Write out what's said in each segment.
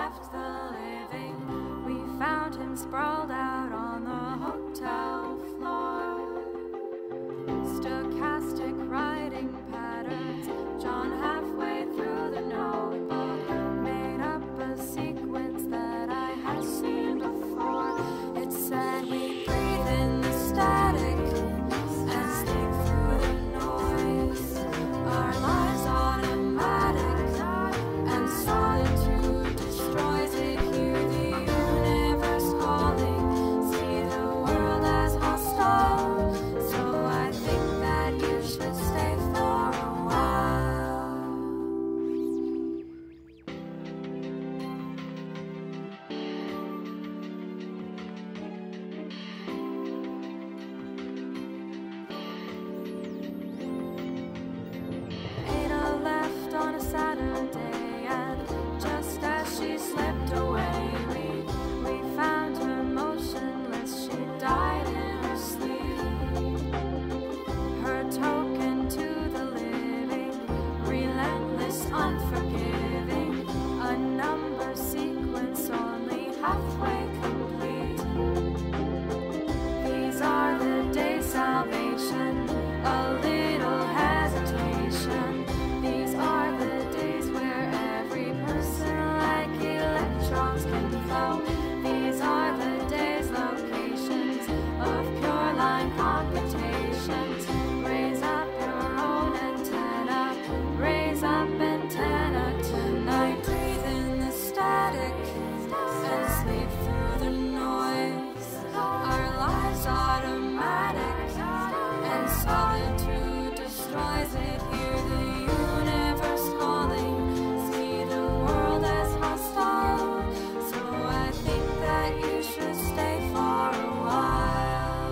left the living. We found him sprawled out on the hotel floor. Stochastic writing patterns, John halfway through the notebook, made up a sequence that I had seen before. It said we breathe in the static and sleep through the noise. Our lives automatic and solitude destroys it. Hear the universe calling, see the world as hostile. So I think that you should stay for a while. 'Ada left on a Saturday, and just as she slipped away, we found her motionless. She died in her sleep. Her token to the living, relentless, unforgiving, a number sequence only halfway complete. These are the days salvation, a little hesitation. These are the days where every person like electrons can flow. These are the days, locations of pure line computations. Raise up your own antenna, raise up antenna tonight. Breathe in the static and sleep through the noise. Our lives automatic and solitude destroys it. Hear the universe calling, see the world as hostile. So I think that you should stay for a while.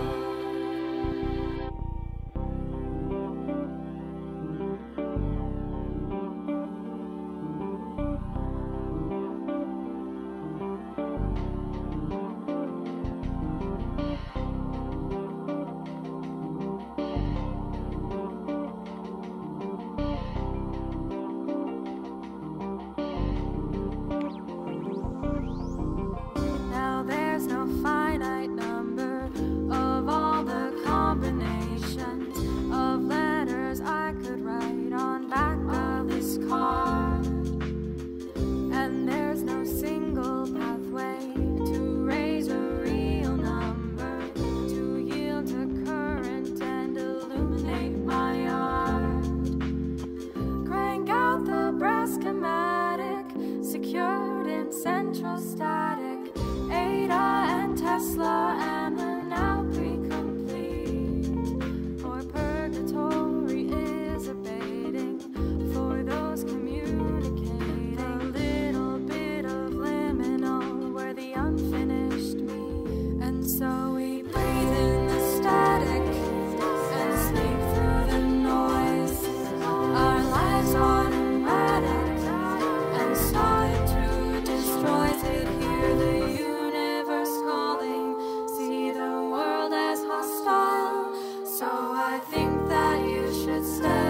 Now there's no finite number of all the combinations of letters I could write on back of this card. And there's no single pathway to raise a real number, to yield to current and illuminate my art. Crank out the brass schematic, secured in central static. Ada and Tesla and the now pre-complete. For purgatory is abating for those communicating. A little bit of liminal where the unfinished meet. And so we breathe in the static and sleep through the noise. Our lives automatic and solitude destroys it. Hear the universe calling, see the world as hostile. So I think that you should stay.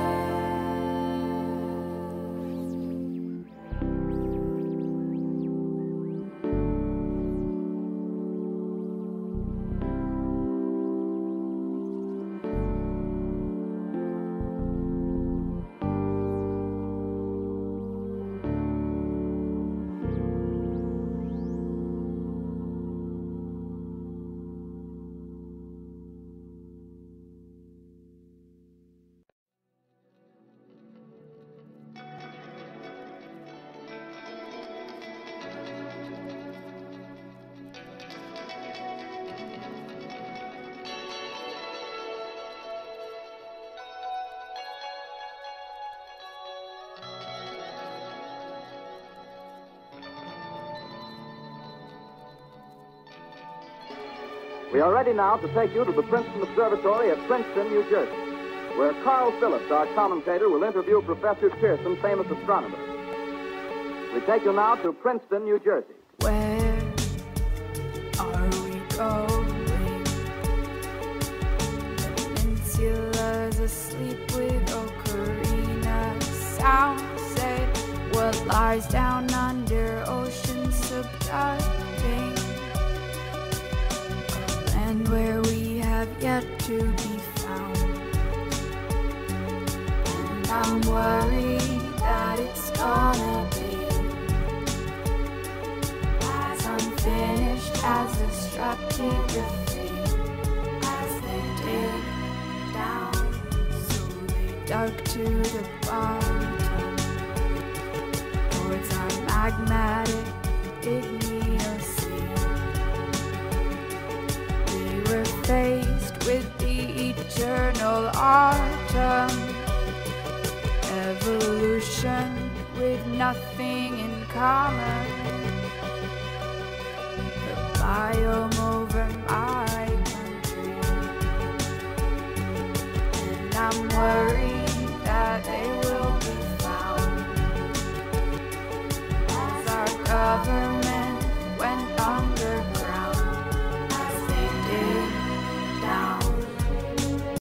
We are ready now to take you to the Princeton Observatory at Princeton, New Jersey, where Carl Phillips, our commentator, will interview Professor Pearson, famous astronomer. We take you now to Princeton, New Jersey. Where are we going? The peninsula's asleep with ocarina sound. Say what lies down under ocean. unfinished as the stratigraphy. As they dig down, so they dug to the bottom, towards our magmatic igneousy. We were faced with the eternal autumn, evolution with nothing in common. The biome over my country, and I'm worried